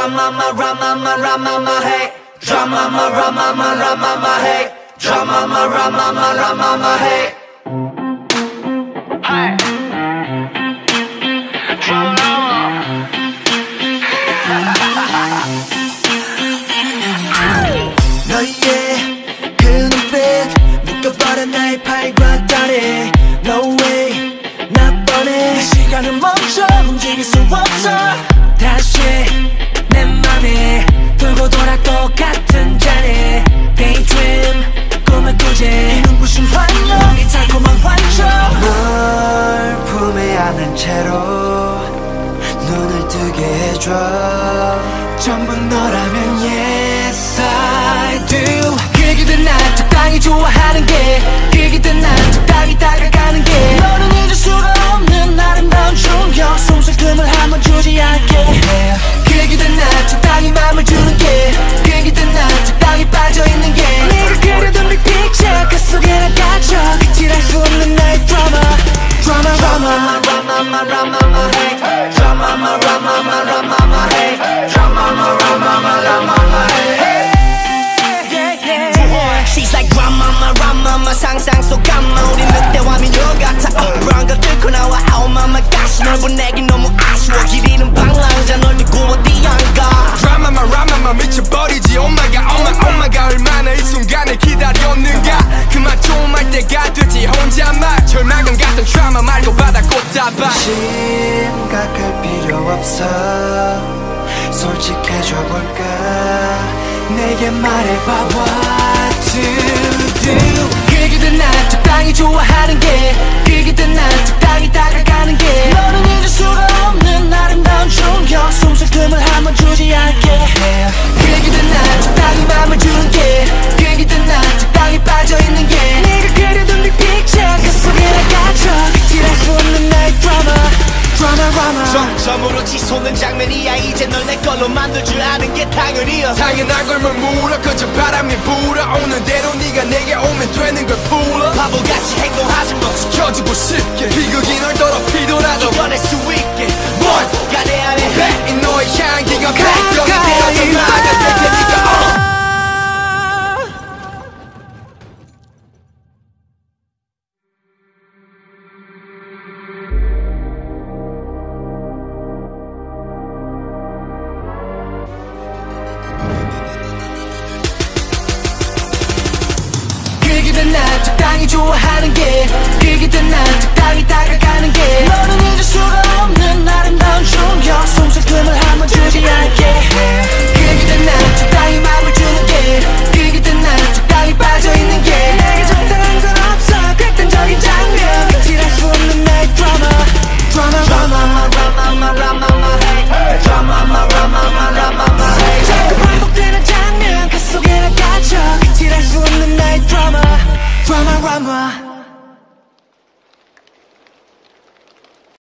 Dramarama, hey. Dramarama, hey. Dramarama, hey. Hey. Dramarama. 너의 그 눈빛 묶어버린 나의 팔과 다리. No way 나 뻔해. 시간은 멈춰 움직일 수 없어. 다시 내 맘에 돌고 돌아 똑같은 자리. Daydream 꿈을 꾸지. 이 눈부신 환영 이 달콤한 환청. 널 품에 안은 채로 눈을 뜨게 해줘. 전부 너라면 yes I do. 그기든 난 적당히 좋아하는 게, 그기든 난 적당히 다가가는 게, 너는 잊을 수가 없는 아름다운 충격. 숨쉴 틈을 한번 주지 않게. 그기든 난 적당히 맘을 주는 게, 그기든 난 적당히 빠져있는 게, 네가 그려둔 빅 픽처 그 속에 난 갇혀. 그칠할 수 없는 나의 드라마. Dramarama, Dramarama, hey. Dramarama, hey. Dramarama, hey. She's like Dramarama, 상상 속 감마. 우리 늑대와 미녀 같아. Brown 걸 뚫고 나와. Oh my gosh, 널 보내긴 너무 아쉬워. 길이는 방랑자 널 믿고 어디 안 가. Dramarama 미쳐버리지. Oh my god 얼마나 이 순간을 기다렸는가. 그만 좀 할 때가 됐지 혼자만. 절망감 같은 트라우마 말고 바다 꽃다발. 심각할 필요 없어. 솔직해져 볼까. 내게 말해봐 what to do. 그기든 난 적당히 좋아하는 게, 그기든 난 적당히 다가가는 게, 너는 잊을 수가 없는 아름다운 충격. 숨쉴 틈을 한번 주지 않게. 그기든 난 적당히 맘을 주는 게, 그기든 난 적당히 빠져있는 게, 네가 그려둔 빅 픽처 그 속에 나 갇혀. 그칠할 수 없는 나의 드라마. 점점으로 치솟는 장면이야. 이제 널 내 걸로 만들 줄 아는 게 당연이야. 당연한 걸 뭘 물어. 그저 바람이 불어오는 대로 네가 내게 오면 되는 걸 풀어. 바보같이 행동하지 마. 지켜주고 싶게 비극이 널 더럽히더라도 이겨낼 수 있게 뭘 가내야 해. 이 너의 향기가 백경이 되어서 나아갈 테니까 그기든 난 적당히 좋아하는 게, 그기든 난 적당히 다가가는 게, 너는 잊을 수